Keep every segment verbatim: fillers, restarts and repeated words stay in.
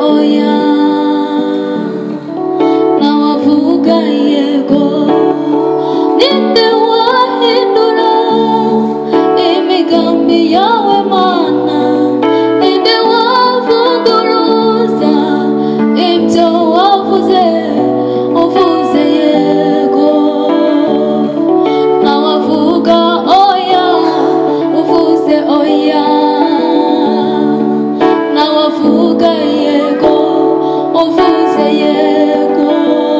oya, nawavuga yego. Ninde wahindura imigambi yawe Mana? Ninde wavuguruza ibyo wavuze? Uvuze yego, nawavuga oya. Uvuze oya, nawavuga yego. Uvuze yego,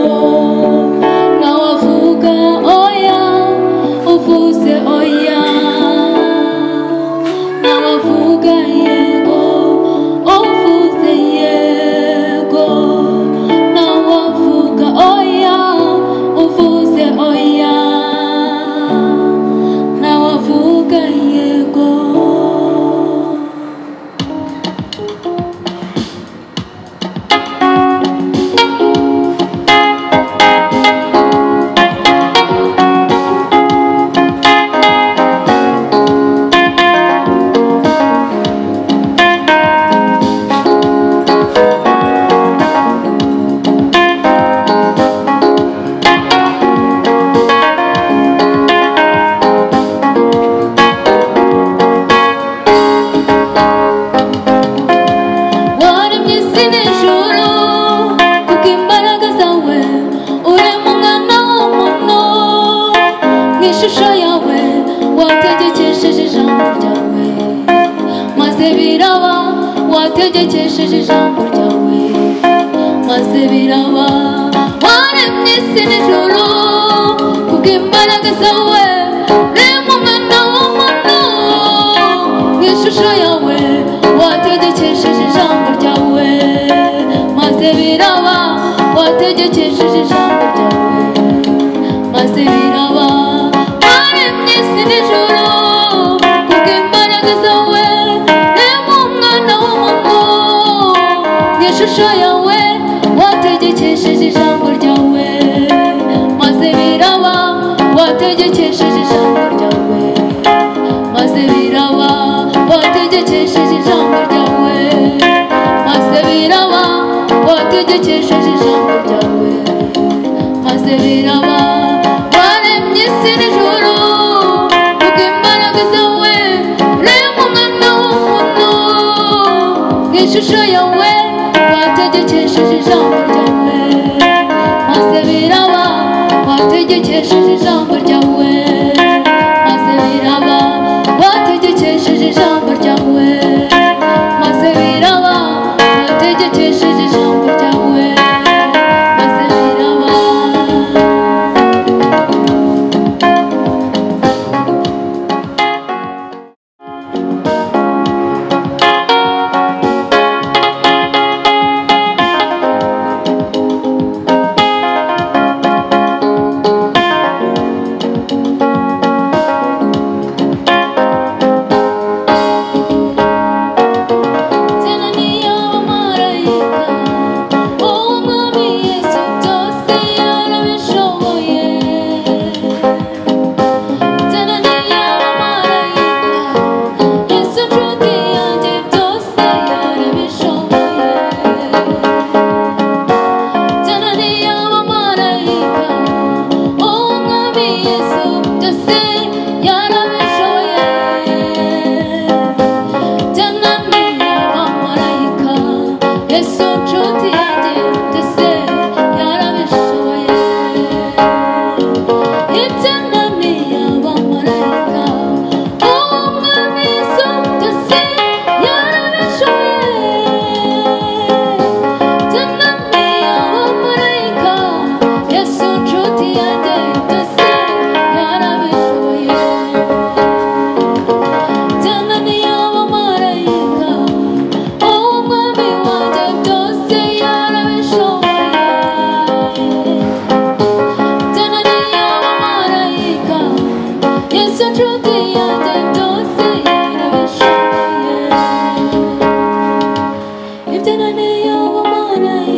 nawavuga oya. Uvuze oya, nawavuga yego. Uvuze yego, nawavuga oya. Uvuze oya, nawavuga yego. Waremye isi n'ijuru kubw'imbaraga zawe, urema umwana w'umuntu mw'ishusho yawe. Wategekesheje ijambo ryawe maze biraba. Wategekesheje ijambo ryawe maze biraba. Waremye isi n'ijuru kubw'imbaraga zawe, urema umwana w'umuntu mw'ishusho yawe. Wategekesheje ijambo ryawe maze biraba. Wategekesheje ijambo ryawe maze biraba. Waremye isi n'ijuru kubw'imbaraga zawe, urema umwana w'umuntu mw'ishusho yawe. Wategekesheje ijambo ryawe maze biraba. Wategekesheje ijambo ryawe maze biraba. Wategekesheje ijambo ryawe maze biraba. Wategekesheje ijambo ryawe maze biraba. Waremye isi n'ijuru kubw'imbaraga zawe, urema umwana w'umuntu mw'ishusho yawe. Wategekesheje ijambo ryawe maze biraba. Wategekesheje ijambo ryawe maze biraba. Wategekesheje ijambo ryawe maze biraba. Wategekesheje ijambo ryawe maze biraba. Imana